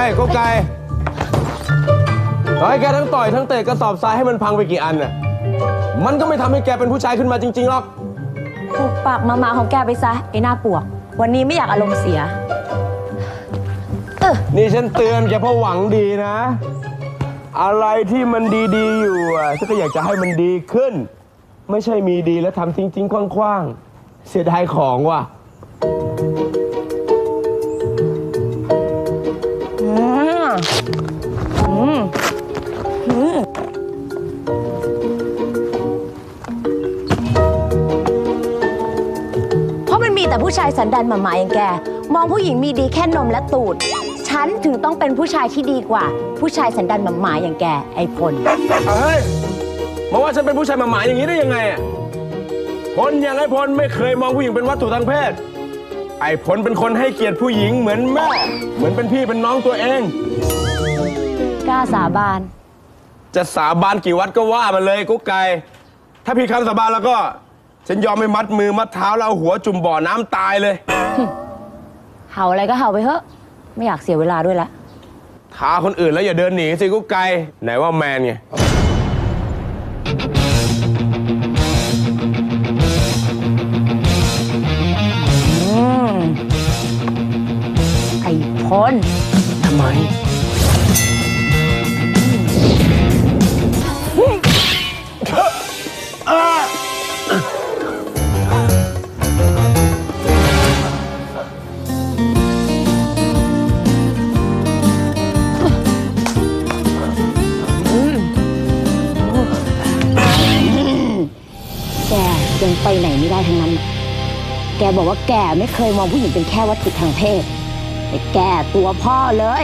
กุ๊กไก่ต่อให้แกทั้งต่อยทั้งเตะกระสอบทรายให้มันพังไปกี่อันน่ะมันก็ไม่ทำให้แกเป็นผู้ชายขึ้นมาจริงๆหรอกปุบปากมาของแกไปซะไอ้หน้าปวกวันนี้ไม่อยากอารมณ์เสียนี่ฉันเตือนแกเพราะหวังดีนะอะไรที่มันดีๆอยู่ฉันก็อยากจะให้มันดีขึ้นไม่ใช่มีดีแล้วทำทิ้งๆคว้างๆเสียดายของว่ะเพราะมันมีแต่ผู้ชายสันดานหมาๆอย่างแกมองผู้หญิงมีดีแค่นมและตูดฉันถึงต้องเป็นผู้ชายที่ดีกว่าผู้ชายสันดานหมาๆอย่างแกไอ้พลเฮ้ยมาว่าฉันเป็นผู้ชายหมาๆอย่างนี้ได้ยังไงอ่ะพลอย่างไอ้พลไม่เคยมองผู้หญิงเป็นวัตถุทางเพศไอ้พลเป็นคนให้เกียรติผู้หญิงเหมือนแม่เหมือนเป็นพี่เป็นน้องตัวเองกล้าสาบานจะสาบานกี่วัดก็ว่ามันเลยกุ๊กไก่ถ้าผิดคำสาบานแล้วก็ฉันยอมไม่มัดมือมัดเท้าแล้วเอาหัวจุ่มบ่อน้ำตายเลยเห่าอะไรก็เห่าไปเถอะไม่อยากเสียเวลาด้วยละท้าคนอื่นแล้วอย่าเดินหนีสิกุ๊กไก่ไหนว่าแมนไงไอ้พลทำไมแกยังไปไหนไม่ได้ทั้งนั้นแกบอกว่าแกไม่เคยมองผู้หญิงเป็นแค่วัตถุทางเพศแต่แกตัวพ่อเลย